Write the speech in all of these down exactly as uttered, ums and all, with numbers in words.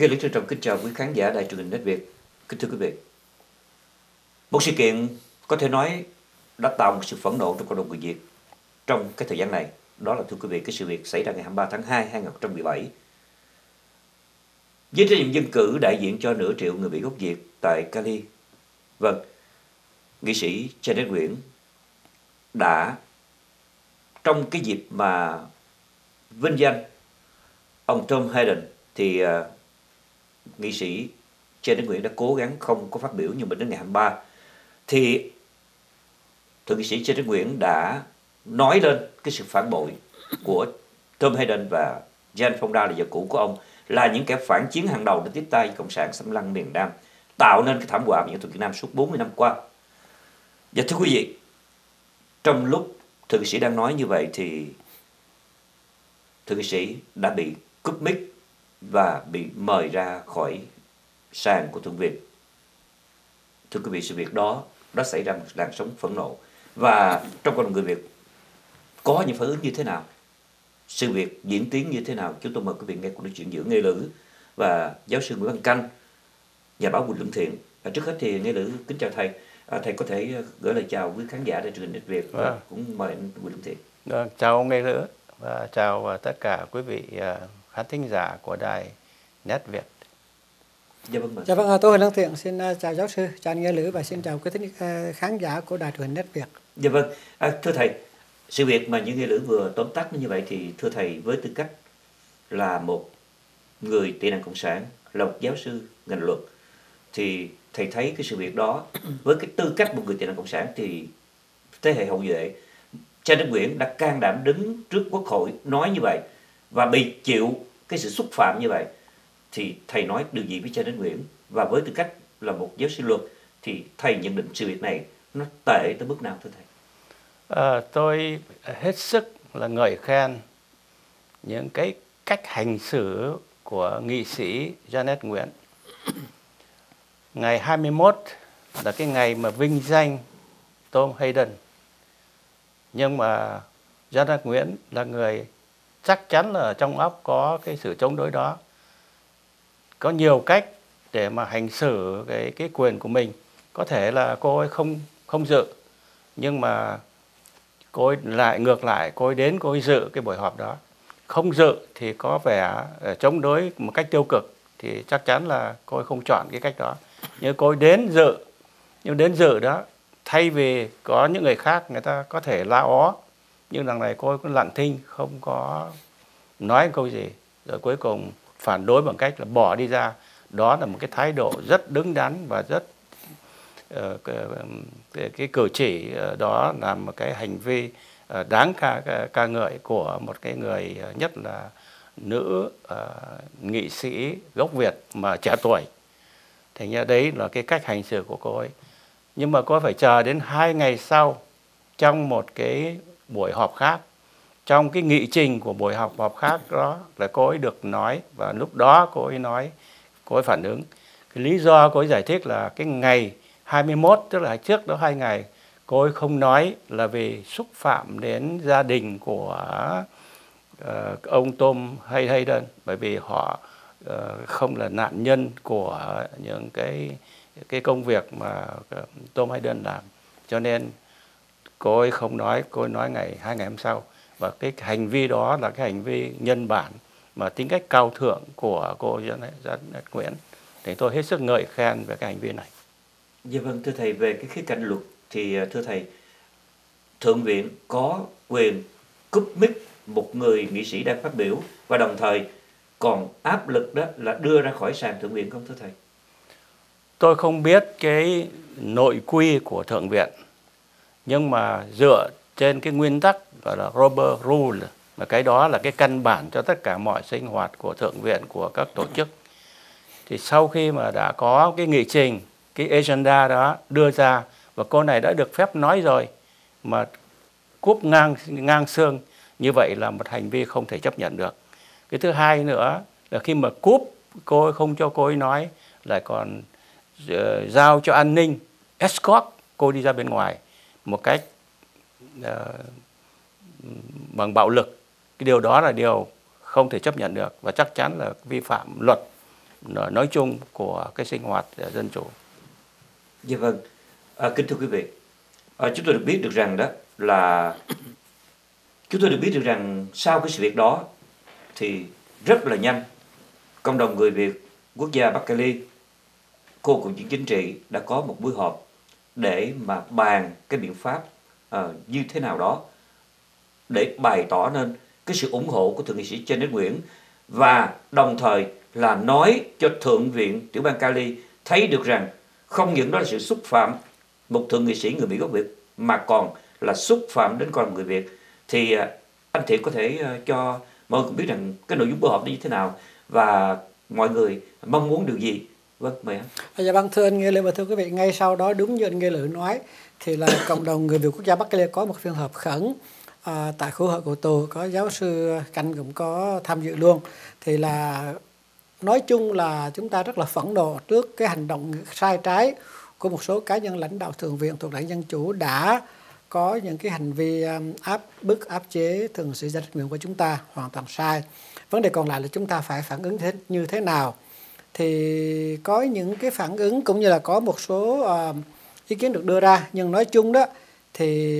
Nghe Lý trân trọng kính chào quý khán giả đài truyền hình Net Việt. Kính thưa quý vị, một sự kiện có thể nói đã tạo một sự phẫn nộ trong cộng đồng người Việt trong cái thời gian này. Đó là, thưa quý vị, cái sự việc xảy ra ngày hai mươi ba tháng hai năm hai nghìn không trăm mười bảy. Với trách nhiệm dân cử đại diện cho nửa triệu người Mỹ gốc Việt tại Cali, vâng, nghị sĩ Janet Nguyễn đã, trong cái dịp mà vinh danh ông Tom Hayden, thì uh, nghị sĩ Janet Nguyễn đã cố gắng không có phát biểu, nhưng mà đến ngày hai mươi ba thì thượng nghị sĩ Janet Nguyễn đã nói lên cái sự phản bội của Tom Hayden và Jane Fonda, là vợ cũ của ông, là những kẻ phản chiến hàng đầu để tiếp tay cộng sản xâm lăng miền Nam, tạo nên cái thảm họa miền Nam Việt Nam suốt bốn mươi năm qua. Và thưa quý vị, trong lúc thượng nghị sĩ đang nói như vậy thì thượng nghị sĩ đã bị cúp mic và bị mời ra khỏi sàn của Thượng viện. Thưa quý vị, sự việc đó đã xảy ra một làn sóng phẫn nộ, và trong cộng đồng người Việt có những phản ứng như thế nào, sự việc diễn tiến như thế nào, chúng tôi mời quý vị nghe cuộc nói chuyện giữa Nghê Lữ và giáo sư Nguyễn Văn Canh, nhà báo Quỳnh Lương Thiện. À, trước hết thì Nghê Lữ kính chào thầy. À, thầy có thể gửi lời chào quý khán giả để truyền hình Net Việt, và vâng. cũng mời anh Quỳnh Lương Thiện. Vâng, chào ông Nghê Lữ và chào tất cả quý vị khán thính giả của đài Net Việt. Dạ vâng, mời. Dạ vâng, tôi Quỳnh Lương Thiện xin chào giáo sư, chào anh Nghê Lữ và xin chào quý thính khán giả của đài truyền hình Net Việt. Dạ vâng, à, thưa thầy, sự việc mà như Nghê Lữ vừa tóm tắt như vậy thì thưa thầy, với tư cách là một người tị nạn cộng sản, là một giáo sư ngành luật, thì thầy thấy cái sự việc đó với cái tư cách một người tị nạn cộng sản thì thế hệ hậu duệ Janet Nguyễn đã can đảm đứng trước Quốc hội nói như vậy và bị chịu cái sự xúc phạm như vậy, thì thầy nói điều gì với Janet Nguyễn? Và với tư cách là một giáo sư luật thì thầy nhận định sự việc này nó tệ tới mức nào thưa thầy? À, tôi hết sức là ngợi khen những cái cách hành xử của nghị sĩ Janet Nguyễn. Ngày hai mươi mốt là cái ngày mà vinh danh Tom Hayden, nhưng mà Janet Nguyễn là người chắc chắn là trong óc có cái sự chống đối đó, có nhiều cách để mà hành xử cái cái quyền của mình. Có thể là cô ấy không không dự, nhưng mà cô ấy lại ngược lại, cô ấy đến cô ấy dự cái buổi họp đó. Không dự thì có vẻ chống đối một cách tiêu cực, thì chắc chắn là cô ấy không chọn cái cách đó. Nhưng cô ấy đến dự, nhưng đến dự đó, thay vì có những người khác người ta có thể la ó, nhưng đằng này cô ấy cứ lặng thinh, không có nói câu gì, rồi cuối cùng phản đối bằng cách là bỏ đi ra. Đó là một cái thái độ rất đứng đắn và rất uh, cái, cái, cái cử chỉ đó là một cái hành vi uh, đáng ca, ca, ca ngợi của một cái người, uh, nhất là nữ uh, nghị sĩ gốc Việt mà trẻ tuổi. Thành ra đấy là cái cách hành xử của cô ấy. Nhưng mà cô ấy phải chờ đến hai ngày sau, trong một cái buổi họp khác, trong cái nghị trình của buổi họp họp khác đó là cô ấy được nói, và lúc đó cô ấy nói, cô ấy phản ứng. Cái lý do cô ấy giải thích là cái ngày hai mươi mốt, tức là trước đó hai ngày, cô ấy không nói là vì xúc phạm đến gia đình của uh, ông Tom Hayden, bởi vì họ uh, không là nạn nhân của những cái cái công việc mà Tom Hayden làm, cho nên cô ấy không nói. Cô ấy nói ngày hai ngày hôm sau, và cái hành vi đó là cái hành vi nhân bản mà tính cách cao thượng của cô Janet Nguyễn, thì tôi hết sức ngợi khen về cái hành vi này. Dạ vâng, thưa thầy, về cái khía cạnh luật thì thưa thầy, Thượng viện có quyền cúp mic một người nghị sĩ đang phát biểu và đồng thời còn áp lực đó là đưa ra khỏi sàn Thượng viện không thưa thầy? Tôi không biết cái nội quy của Thượng viện, nhưng mà dựa trên cái nguyên tắc gọi là Robert Rule, mà cái đó là cái căn bản cho tất cả mọi sinh hoạt của Thượng viện, của các tổ chức, thì sau khi mà đã có cái nghị trình, cái agenda đó đưa ra, và cô này đã được phép nói rồi, mà cúp ngang ngang xương như vậy là một hành vi không thể chấp nhận được. Cái thứ hai nữa là khi mà cúp cô ấy, không cho cô ấy nói, lại còn uh, giao cho an ninh escort cô đi ra bên ngoài một cách uh, bằng bạo lực. Cái điều đó là điều không thể chấp nhận được và chắc chắn là vi phạm luật nói chung của cái sinh hoạt dân chủ. Dạ vâng, à, kính thưa quý vị, à, chúng tôi được biết được rằng đó là chúng tôi được biết được rằng sau cái sự việc đó thì rất là nhanh cộng đồng người Việt quốc gia Bắc Cali, cô Cựu chiến chính trị đã có một buổi họp để mà bàn cái biện pháp uh, như thế nào đó để bày tỏ nên cái sự ủng hộ của thượng nghị sĩ Janet Nguyễn, và đồng thời là nói cho Thượng viện tiểu bang Cali thấy được rằng không những đó là sự xúc phạm một thượng nghị sĩ người Mỹ gốc Việt mà còn là xúc phạm đến con người Việt. Thì uh, anh Thiện có thể uh, cho mọi người cũng biết rằng cái nội dung buổi họp như thế nào và mọi người mong muốn điều gì. Vâng, mời anh. Dạ vâng, thưa anh Nghê Lữ và thưa quý vị, ngay sau đó đúng như anh Nghê Lữ nói thì là cộng đồng người Việt quốc gia Bắc Cali có một phiên họp khẩn à, tại khu hội của tù, có giáo sư Canh cũng có tham dự luôn. Thì là nói chung là chúng ta rất là phẫn nộ trước cái hành động sai trái của một số cá nhân lãnh đạo thượng viện thuộc đảng Dân Chủ đã có những cái hành vi áp bức áp chế thượng nghị sĩ Janet Nguyễn của chúng ta hoàn toàn sai. Vấn đề còn lại là chúng ta phải phản ứng thế, như thế nào. Thì có những cái phản ứng cũng như là có một số uh, ý kiến được đưa ra, nhưng nói chung đó thì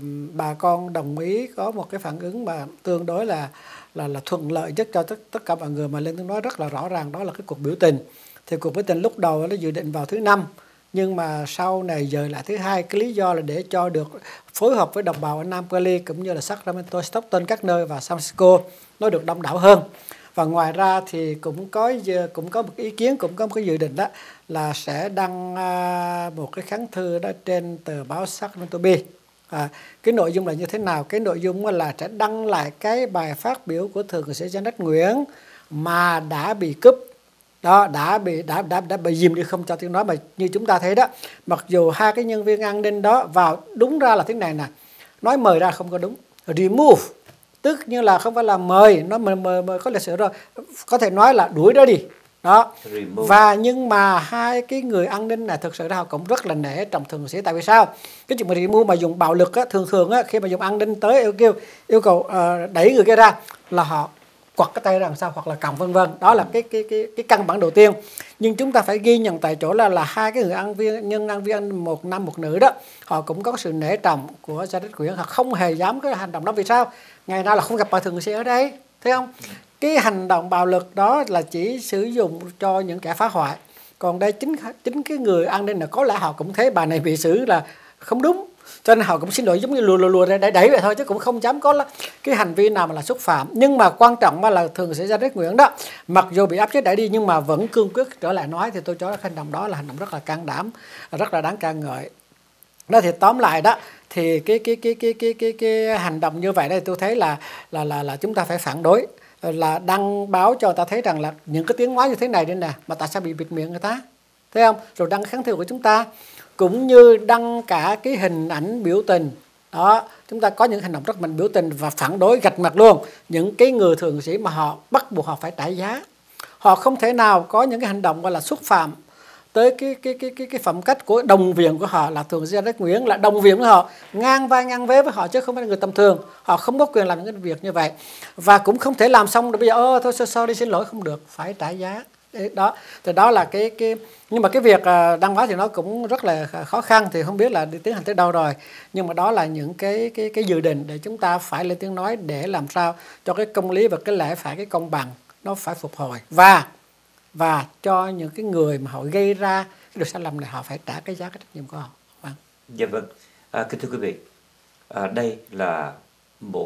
bà con đồng ý có một cái phản ứng mà tương đối là là là thuận lợi nhất cho tất, tất cả mọi người, mà lên tiếng nói rất là rõ ràng, đó là cái cuộc biểu tình. Thì cuộc biểu tình lúc đầu nó dự định vào thứ năm, nhưng mà sau này dời lại thứ hai. Cái lý do là để cho được phối hợp với đồng bào ở Nam Cali cũng như là Sacramento, Stockton các nơi và San Francisco nó được đông đảo hơn. Và ngoài ra thì cũng có cũng có một ý kiến, cũng có một cái dự định đó là sẽ đăng một cái kháng thư đó trên tờ báo Sacramento Bee. À, cái nội dung là như thế nào? Cái nội dung là sẽ đăng lại cái bài phát biểu của thượng nghị sĩ Janet Nguyễn mà đã bị cúp, đó đã bị đã đã đã bị dìm đi không cho tiếng nói. Mà như chúng ta thấy đó, mặc dù hai cái nhân viên an ninh đó vào, đúng ra là thế này nè, nói mời ra không có đúng, remove tức như là không phải là mời, nó mời, mời, mời có lịch sử rồi, có thể nói là đuổi ra đi đó. Remove. Và nhưng mà hai cái người an ninh này thực sự ra họ cũng rất là nể trọng thượng nghị sĩ. Tại vì sao? Cái chuyện mà remove mà dùng bạo lực á, thường thường á, khi mà dùng an ninh tới yêu kêu yêu cầu uh, đẩy người kia ra là họ quặt cái tay ra làm sao hoặc là cầm vân vân. Đó là cái cái cái cái căn bản đầu tiên. Nhưng chúng ta phải ghi nhận tại chỗ là là hai cái người an viên nhân an viên một nam một nữ đó, họ cũng có sự nể trọng của Janet Nguyễn, họ không hề dám cái hành động đó. Vì sao? Ngày nào là không gặp bà thượng nghị sĩ ở đây, thấy không? Cái hành động bạo lực đó là chỉ sử dụng cho những kẻ phá hoại. Còn đây chính chính cái người an ninh là có lẽ họ cũng thấy bà này bị xử là không đúng, cho nên họ cũng xin lỗi, giống như lùa lùa lùa để đẩy vậy thôi, chứ cũng không dám có cái hành vi nào mà là xúc phạm. Nhưng mà quan trọng mà là thường sẽ ra Janet Nguyễn đó, mặc dù bị áp chế đẩy đi nhưng mà vẫn cương quyết trở lại nói, thì tôi cho hành động đó là hành động rất là can đảm, rất là đáng ca ngợi. Đó thì tóm lại đó, thì cái cái cái cái cái cái cái hành động như vậy đây tôi thấy là là là là chúng ta phải phản đối, là đăng báo cho người ta thấy rằng là những cái tiếng nói như thế này đây nè, mà tại sao bị bịt miệng người ta, thấy không? Rồi đăng kháng thư của chúng ta, cũng như đăng cả cái hình ảnh biểu tình đó, chúng ta có những hành động rất mạnh biểu tình và phản đối gạch mặt luôn những cái người thượng nghị sĩ mà họ bắt buộc họ phải trả giá. Họ không thể nào có những cái hành động gọi là xúc phạm tới cái cái cái cái cái phẩm cách của đồng viện của họ, là thường Janet Nguyễn là đồng viện với họ, ngang vai ngang vế với họ, chứ không phải là người tầm thường. Họ không có quyền làm những cái việc như vậy, và cũng không thể làm xong rồi bây giờ ơ thôi sorry xin lỗi, không được, phải trả giá đó. Thì đó là cái cái nhưng mà cái việc đăng báo thì nó cũng rất là khó khăn, thì không biết là đi tiến hành tới đâu rồi. Nhưng mà đó là những cái cái cái dự định để chúng ta phải lên tiếng nói, để làm sao cho cái công lý và cái lẽ phải, cái công bằng nó phải phục hồi, và và cho những cái người mà họ gây ra cái điều sai lầm này họ phải trả cái giá, cái trách nhiệm của họ. Vâng. Dạ vâng. À, kính thưa quý vị, à, đây là một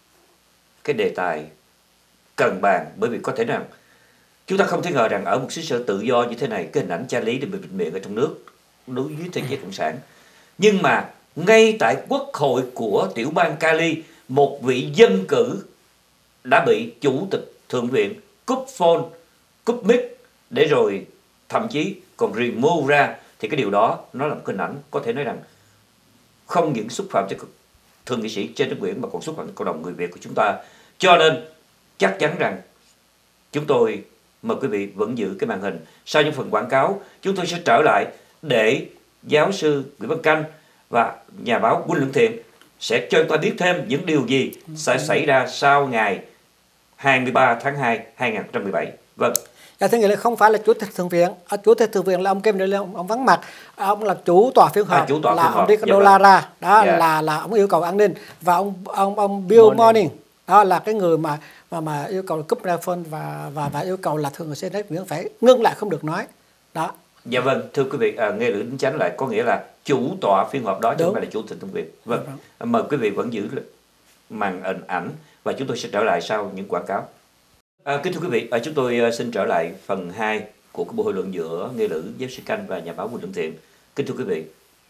cái đề tài cần bàn, bởi vì có thể rằng chúng ta không thể ngờ rằng ở một xứ sở tự do như thế này, cái hình ảnh cha lý để bị bịt miệng ở trong nước đối với thế giới cộng sản. Nhưng mà ngay tại quốc hội của tiểu bang Cali, một vị dân cử đã bị chủ tịch thượng viện cúp phone, cúp mic, để rồi thậm chí còn remove ra. Thì cái điều đó nó là một hình ảnh có thể nói rằng không những xúc phạm cho thượng nghị sĩ Janet Nguyễn mà còn xúc phạm cộng đồng người Việt của chúng ta. Cho nên chắc chắn rằng chúng tôi mời quý vị vẫn giữ cái màn hình. Sau những phần quảng cáo, chúng tôi sẽ trở lại để giáo sư Nguyễn Văn Canh và nhà báo Quynh Lương Thiện sẽ cho chúng ta biết thêm những điều gì sẽ xảy ra sau ngày hai mươi ba tháng hai năm hai nghìn không trăm mười bảy. Vâng. Dạ, thế nghĩa là không phải là chủ tịch thượng viện, à, chủ tịch thượng viện là ông Kevin De Leon, ông vắng mặt, ông là chủ tọa phiên họp, À, chủ tọa là phiên ông họp. Ricardo Dạ, Lara, đó dạ. là là ông yêu cầu an ninh, và ông ông ông Bill Morning. Morning, đó là cái người mà mà mà yêu cầu cúp microphone và và và yêu cầu là thượng nghị sĩ Janet Nguyễn phải ngưng lại, không được nói. Đó. Dạ vâng, thưa quý vị, à, nghe lưỡi đính chánh lại có nghĩa là chủ tọa phiên họp đó chứ Đúng. không phải là chủ tịch thượng viện. Vâng, Đúng. mời quý vị vẫn giữ màn hình ảnh và chúng tôi sẽ trở lại sau những quảng cáo. À, kính thưa quý vị, à, chúng tôi à, xin trở lại phần hai của cái buổi hội luận giữa nghe lữ giáo sư Canh và nhà báo Quỳnh Lương Thiện. Kính thưa quý vị,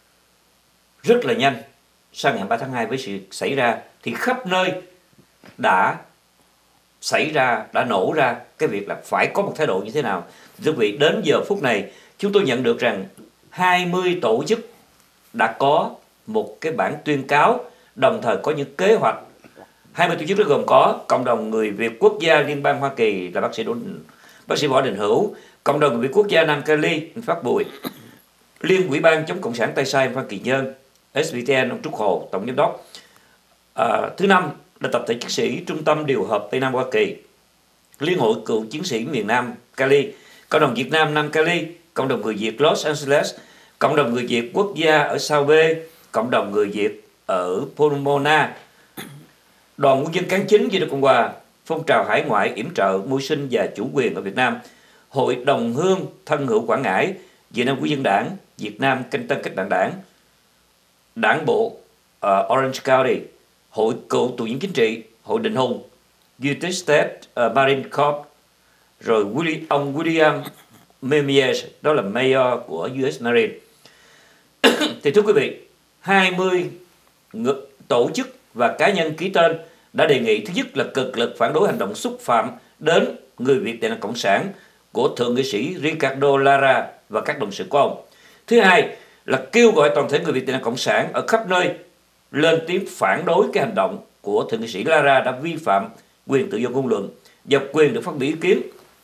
rất là nhanh sang ngày ba tháng hai với sự xảy ra thì khắp nơi đã xảy ra, đã nổ ra cái việc là phải có một thái độ như thế nào. Thưa quý vị, đến giờ phút này chúng tôi nhận được rằng hai mươi tổ chức đã có một cái bản tuyên cáo, đồng thời có những kế hoạch. hai mươi tổ chức đó gồm có Cộng đồng Người Việt Quốc gia Liên bang Hoa Kỳ là bác sĩ Đỗ, bác sĩ Võ Đình Hữu, Cộng đồng Người Việt Quốc gia Nam Cali anh Phát Bùi, Liên Ủy ban chống cộng sản Tay Sai anh Phan Kỳ Nhân, ét bê tê en ông Trúc Hồ tổng giám đốc. À, thứ năm là tập thể chiến sĩ Trung tâm điều hợp Tây Nam Hoa Kỳ, Liên hội cựu chiến sĩ miền Nam Cali, Cộng đồng Việt Nam Nam Cali, Cộng đồng Người Việt Los Angeles, Cộng đồng Người Việt Quốc gia ở Sao Bê, Cộng đồng Người Việt ở Pomona, Đoàn Quân dân Kháng Chính Việt Nam Cộng Hòa, Phong trào Hải ngoại yểm trợ mưu sinh và chủ quyền ở Việt Nam, Hội đồng hương thân hữu Quảng Ngãi, Việt Nam Quốc dân Đảng, Việt Nam Canh Tân Cách Mạng Đảng, Đảng bộ uh, Orange County, Hội cựu tù nhân chính trị, Hội Định Hùng, United States uh, Marine Corps, rồi William, ông William Memies, đó là Mayor của u ét Marine. Thì thưa quý vị, hai mươi tổ chức và cá nhân ký tên đã đề nghị thứ nhất là cực lực phản đối hành động xúc phạm đến người Việt Tị nạn Cộng sản của Thượng nghị sĩ Ricardo Lara và các đồng sự của ông. Thứ hai là kêu gọi toàn thể người Việt Tị nạn Cộng sản ở khắp nơi lên tiếng phản đối cái hành động của Thượng nghị sĩ Lara đã vi phạm quyền tự do ngôn luận và quyền được phát biểu ý kiến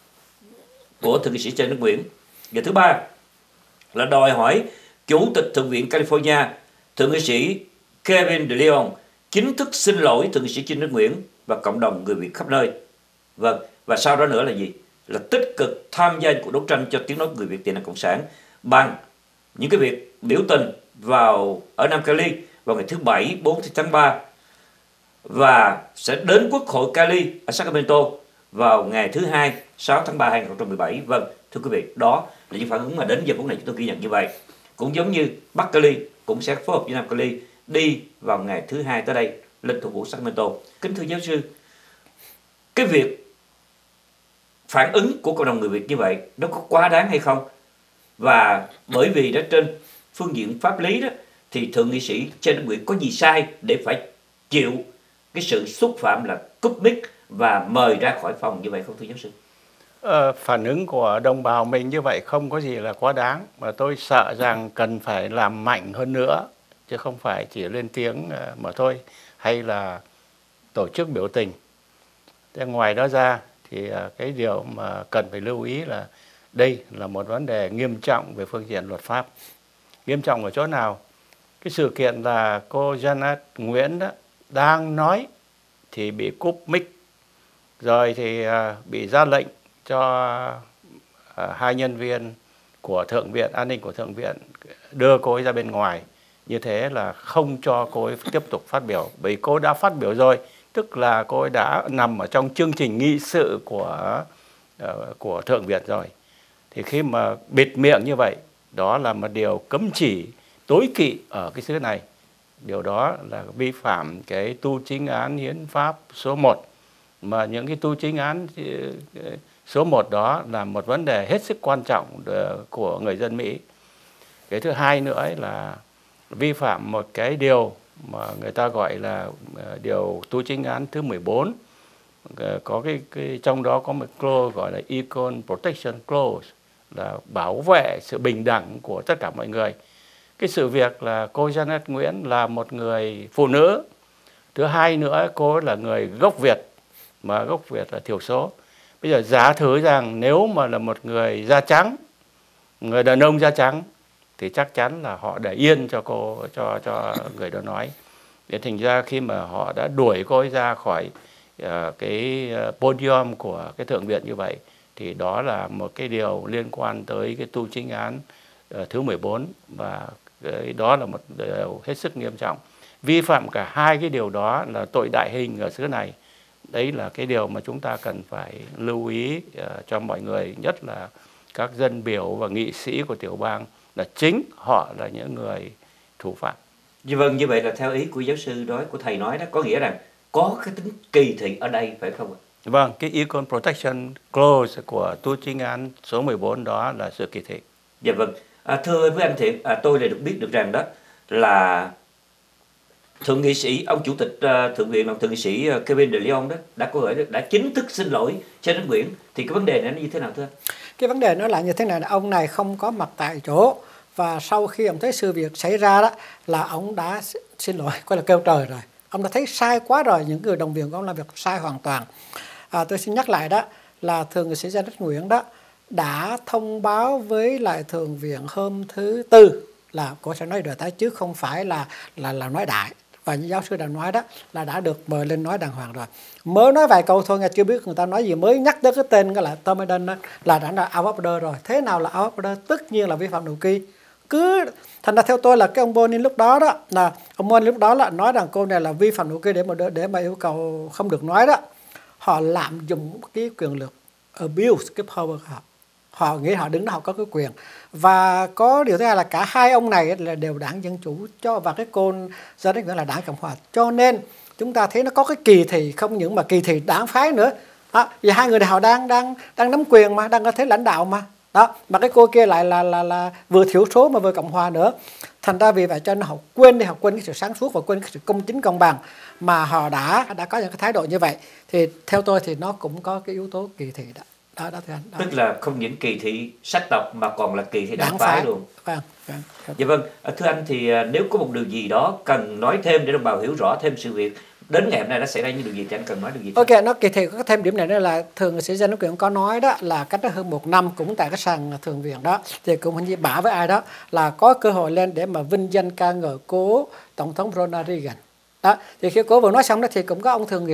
của Thượng nghị sĩ Trần Đức Nguyễn. Và thứ ba là đòi hỏi Chủ tịch Thượng viện California, Thượng nghị sĩ Kevin De Leon chính thức xin lỗi Thượng nghị sĩ Trần Đức Nguyễn và cộng đồng người Việt khắp nơi. Vâng, và sau đó nữa là gì? Là tích cực tham gia cuộc đấu tranh cho tiếng nói người Việt Tị nạn Cộng sản bằng những cái việc biểu tình vào ở Nam Cali vào ngày thứ Bảy bốn tháng ba và sẽ đến Quốc hội Cali ở Sacramento vào ngày thứ Hai sáu tháng ba hai nghìn không trăm mười bảy. Vâng, thưa quý vị, đó là những phản ứng mà đến giờ phút này chúng tôi ghi nhận như vậy. Cũng giống như Bắc Cali cũng sẽ phối hợp với Nam Cali đi vào ngày thứ Hai tới đây lên thủ phủ Sacramento. Kính thưa giáo sư, cái việc phản ứng của cộng đồng người Việt như vậy nó có quá đáng hay không? Và bởi vì đó trên phương diện pháp lý đó thì Thượng nghị sĩ Trần Đức Nguyễn có gì sai để phải chịu cái sự xúc phạm là cúp mic và mời ra khỏi phòng như vậy không thưa giáo sư? Ờ, phản ứng của đồng bào mình như vậy không có gì là quá đáng, mà tôi sợ rằng cần phải làm mạnh hơn nữa chứ không phải chỉ lên tiếng mà thôi, hay là tổ chức biểu tình. Thế ngoài đó ra thì cái điều mà cần phải lưu ý là đây là một vấn đề nghiêm trọng về phương diện luật pháp. Nghiêm trọng ở chỗ nào? Cái sự kiện là cô Janet Nguyễn đó, đang nói thì bị cúp mic, rồi thì bị ra lệnh cho hai nhân viên của Thượng viện, an ninh của Thượng viện đưa cô ấy ra bên ngoài. Như thế là không cho cô ấy tiếp tục phát biểu, bởi cô ấy đã phát biểu rồi, tức là cô ấy đã nằm ở trong chương trình nghị sự của uh, của Thượng viện rồi. Thì khi mà bịt miệng như vậy, đó là một điều cấm chỉ tối kỵ ở cái xứ này. Điều đó là vi phạm cái tu chính án hiến pháp số một. Mà những cái tu chính án số một đó là một vấn đề hết sức quan trọng của người dân Mỹ. Cái thứ hai nữa là vi phạm một cái điều mà người ta gọi là điều tu chính án thứ mười bốn. Có cái, cái trong đó có một clause gọi là Equal Protection Clause, là bảo vệ sự bình đẳng của tất cả mọi người. Cái sự việc là cô Janet Nguyễn là một người phụ nữ. Thứ hai nữa, cô ấy là người gốc Việt, mà gốc Việt là thiểu số. Bây giờ giả thử rằng nếu mà là một người da trắng, người đàn ông da trắng, thì chắc chắn là họ để yên cho cô, cho cho người đó nói. Để thành ra khi mà họ đã đuổi cô ấy ra khỏi uh, cái podium của cái Thượng viện như vậy, thì đó là một cái điều liên quan tới cái tu chính án uh, thứ mười bốn, và cái đó là một điều hết sức nghiêm trọng. Vi phạm cả hai cái điều đó là tội đại hình ở xứ này. Đấy là cái điều mà chúng ta cần phải lưu ý uh, cho mọi người, nhất là các dân biểu và nghị sĩ của tiểu bang, là chính họ là những người thủ phạm. Dạ vâng, như vậy là theo ý của giáo sư nói, của thầy nói đó, có nghĩa rằng có cái tính kỳ thị ở đây, phải không ạ? Vâng, cái Equal Protection Clause của tu chính án số mười bốn đó là sự kỳ thị. Dạ vâng, à, thưa với anh Thiện, à, tôi lại được biết được rằng đó là thượng nghị sĩ, ông chủ tịch uh, thượng viện là thượng nghị sĩ uh, Kevin De Leon đó đã có gửi đã chính thức xin lỗi Trần Đức Nguyễn. Thì cái vấn đề này nó như thế nào thưa anh? Cái vấn đề nó là như thế này, ông này không có mặt tại chỗ, và sau khi ông thấy sự việc xảy ra đó là ông đã xin lỗi, coi là kêu trời rồi. Ông đã thấy sai quá rồi, những người đồng viên của ông làm việc sai hoàn toàn. À, tôi xin nhắc lại đó là thượng nghị sĩ Trần Đức Nguyễn đó đã thông báo với lại thượng viện hôm thứ Tư là cô sẽ nói đời tái, chứ không phải là là là nói đại. Và như giáo sư đã nói đó là đã được mời lên nói đàng hoàng rồi. Mới nói vài câu thôi, nghe chưa biết người ta nói gì, mới nhắc tới cái tên cái là Tom Hayden đó, là đã là out of order rồi. Thế nào là out of order? Tất nhiên là vi phạm nội quy. Cứ thành ra theo tôi là cái ông Bonin lúc đó đó là ông Bonin lúc đó là nói rằng cô này là vi phạm nội quy để mà để mà yêu cầu không được nói đó. Họ lạm dụng cái quyền lực, abuse cái power của họ. Họ nghĩ họ đứng đó họ có cái quyền. Và có điều thứ hai là cả hai ông này là đều đảng Dân Chủ cho, và cái cô Trần Đức Nguyễn là đảng Cộng Hòa. Cho nên chúng ta thấy nó có cái kỳ thị, không những mà kỳ thị đảng phái nữa. Đó, vì hai người này họ đang đang đang nắm quyền mà, đang có thế lãnh đạo mà. Đó, mà cái cô kia lại là là là vừa thiểu số mà vừa Cộng Hòa nữa. Thành ra vì vậy cho nên họ quên đi, họ quên cái sự sáng suốt và quên cái sự công chính công bằng mà họ đã đã có những cái thái độ như vậy. Thì theo tôi thì nó cũng có cái yếu tố kỳ thị đó. Đó, đó, thưa anh. Đó. Tức là không những kỳ thị sắc tộc mà còn là kỳ thị đảng, Đảng phái phái. luôn. Vâng, vâng. Dạ vâng, à, thưa anh thì à, nếu có một điều gì đó cần nói thêm để đồng bào hiểu rõ thêm sự việc đến ngày hôm nay đã xảy ra những điều gì thì anh cần nói điều gì? Ok, nó kỳ thị có thêm điểm này nữa là thượng nghị sĩ Trần Đức Nguyễn có nói đó là cách đó hơn một năm cũng tại cái sàn thượng viện đó thì cũng hình như bả với ai đó là có cơ hội lên để mà vinh danh ca ngợi cố tổng thống Ronald Reagan. Đó, thì khi cố vừa nói xong đó thì cũng có ông thường nghị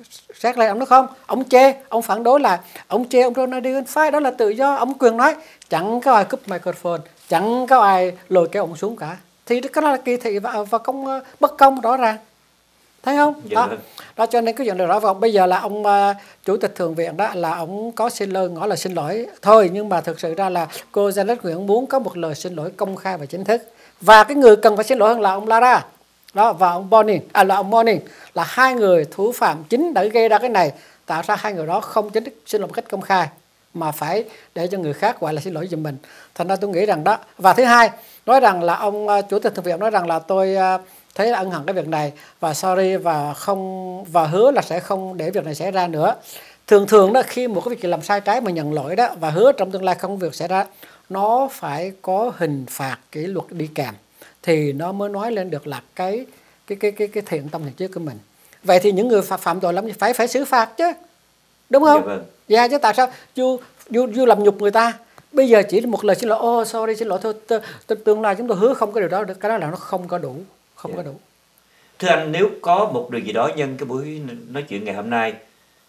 xét lại ông nói không, ông chê, ông phản đối là ông chê ông Ronald Reagan phái, đó là tự do, ông quyền nói, chẳng có ai cúp microphone, chẳng có ai lôi kéo ông xuống cả. Thì cái đó là kỳ thị và, và công bất công rõ ràng. Thấy không? Dạ đó. vâng. Đó cho nên cái chuyện này rõ ràng. Bây giờ là ông uh, chủ tịch thượng viện đó là ông có xin lời ngỏ là xin lỗi thôi, nhưng mà thực sự ra là cô Trần Đức Nguyễn muốn có một lời xin lỗi công khai và chính thức. Và cái người cần phải xin lỗi hơn là ông Lara đó và ông Bonin, à là ông Bonin, là hai người thủ phạm chính đã gây ra cái này, tạo ra hai người đó không chính thức xin lỗi một cách công khai mà phải để cho người khác gọi là xin lỗi giùm mình. Thành ra tôi nghĩ rằng đó. Và thứ hai, nói rằng là ông uh, chủ tịch thượng viện nói rằng là tôi uh, thấy là ân hận cái việc này và sorry và không và hứa là sẽ không để việc này xảy ra nữa. Thường thường đó khi một cái việc làm sai trái mà nhận lỗi đó và hứa trong tương lai không việc xảy ra, nó phải có hình phạt kỷ luật đi kèm thì nó mới nói lên được là cái cái cái cái cái thiện tâm thiện chí của mình. Vậy thì những người phạm tội lắm phải phải xử phạt chứ, đúng không? Dạ vâng. Dạ chứ tại sao du du du làm nhục người ta? Bây giờ chỉ một lời xin lỗi, oh sorry xin lỗi thôi, tương lai chúng tôi hứa không có điều đó, cái đó là nó không có đủ, không Yeah. có đủ. Thưa anh, nếu có một điều gì đó nhân cái buổi nói chuyện ngày hôm nay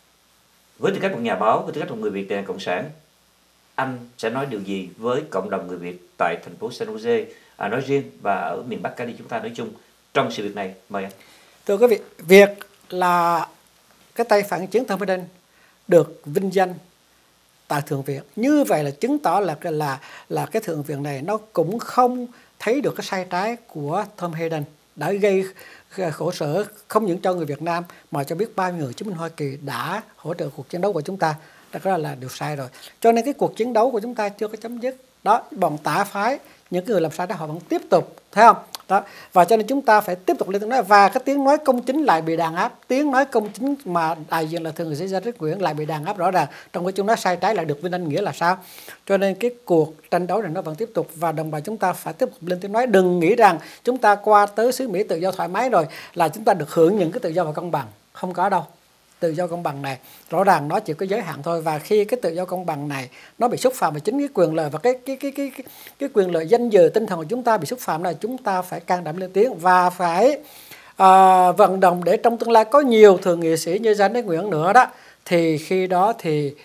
với tư cách một nhà báo, với tư cách một người Việt tại Đảng Cộng sản, anh sẽ nói điều gì với cộng đồng người Việt tại thành phố San Jose à, nói riêng và ở miền Bắc Cali chúng ta nói chung trong sự việc này? Mời anh. Thưa quý vị, việc là cái tay phản chiến Tom Hayden được vinh danh tại thượng viện như vậy là chứng tỏ là là là cái thượng viện này nó cũng không thấy được cái sai trái của Tom Hayden đã gây khổ sở không những cho người Việt Nam mà cho biết bao người chứng minh Hoa Kỳ đã hỗ trợ cuộc chiến đấu của chúng ta. Đó là điều sai rồi. Cho nên cái cuộc chiến đấu của chúng ta chưa có chấm dứt. Đó, bọn tả phái, những người làm sai đó họ vẫn tiếp tục, thấy không? Đó. Và cho nên chúng ta phải tiếp tục lên tiếng nói, và cái tiếng nói công chính lại bị đàn áp, tiếng nói công chính mà đại diện là thượng nghị sĩ Trần Đức Nguyễn lại bị đàn áp rõ ràng, trong cái chúng nói sai trái lại được vinh danh nghĩa là sao? Cho nên cái cuộc tranh đấu này nó vẫn tiếp tục, và đồng bào chúng ta phải tiếp tục lên tiếng nói, đừng nghĩ rằng chúng ta qua tới xứ Mỹ tự do thoải mái rồi là chúng ta được hưởng những cái tự do và công bằng, không có đâu. Tự do công bằng này rõ ràng nó chỉ có giới hạn thôi, và khi cái tự do công bằng này nó bị xúc phạm vào chính cái quyền lợi và cái cái cái cái cái, cái quyền lợi danh dự tinh thần của chúng ta bị xúc phạm, là chúng ta phải can đảm lên tiếng và phải à, vận động để trong tương lai có nhiều thượng nghị sĩ như Trần Đức Nguyễn nữa đó, thì khi đó thì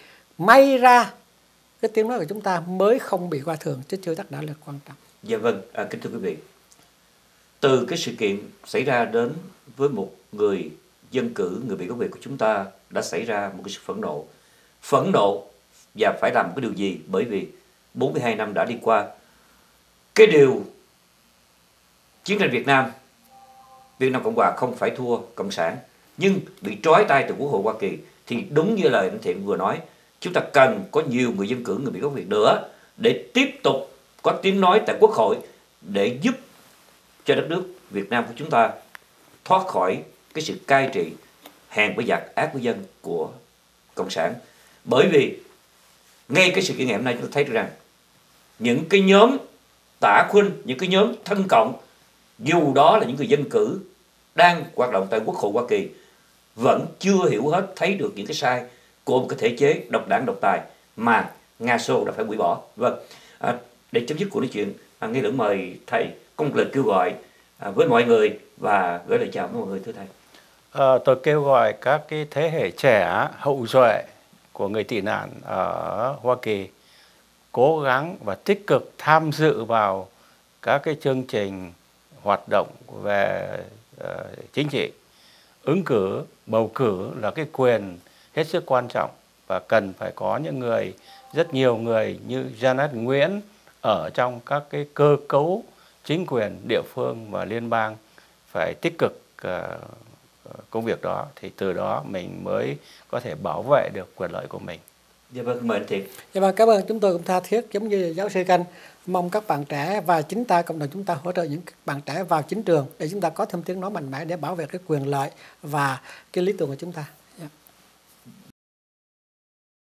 may ra cái tiếng nói của chúng ta mới không bị coi thường, chứ chưa chắc đã là quan trọng. Dạ vâng, à, kính thưa quý vị, từ cái sự kiện xảy ra đến với một người dân cử, người Việt gốc Việt của chúng ta đã xảy ra một cái sự phẫn nộ. Phẫn nộ và phải làm cái điều gì? Bởi vì bốn mươi hai năm đã đi qua. Cái điều chiến tranh Việt Nam, Việt Nam Cộng Hòa không phải thua Cộng sản, nhưng bị trói tay từ Quốc hội Hoa Kỳ. Thì đúng như lời anh Thiện vừa nói, chúng ta cần có nhiều người dân cử, người Việt gốc Việt nữa để tiếp tục có tiếng nói tại Quốc hội để giúp cho đất nước Việt Nam của chúng ta thoát khỏi cái sự cai trị hèn với giặc, ác với dân của Cộng sản. Bởi vì ngay cái sự kiện ngày hôm nay chúng ta thấy được rằng những cái nhóm tả khuynh, những cái nhóm thân cộng, dù đó là những người dân cử đang hoạt động tại Quốc hội Hoa Kỳ, vẫn chưa hiểu hết, thấy được những cái sai của một cái thể chế độc đảng độc tài mà Nga Xô đã phải hủy bỏ. Vâng, à, để chấm dứt cuộc nói chuyện, à, Nghi Lưỡng mời thầy có một lời kêu gọi à, với mọi người và gửi lời chào với mọi người, thưa thầy. À, tôi kêu gọi các cái thế hệ trẻ hậu duệ của người tị nạn ở Hoa Kỳ cố gắng và tích cực tham dự vào các cái chương trình hoạt động về uh, chính trị. Ứng cử, bầu cử là cái quyền hết sức quan trọng và cần phải có những người, rất nhiều người như Janet Nguyễn ở trong các cái cơ cấu chính quyền địa phương và liên bang phải tích cực uh, công việc đó, thì từ đó mình mới có thể bảo vệ được quyền lợi của mình. Dạ vâng, mời anh Thiện. Dạ vâng, cảm ơn. Chúng tôi cũng tha thiết giống như giáo sư Canh, mong các bạn trẻ và chính ta, cộng đồng chúng ta hỗ trợ những bạn trẻ vào chính trường để chúng ta có thêm tiếng nói mạnh mẽ để bảo vệ cái quyền lợi và cái lý tưởng của chúng ta.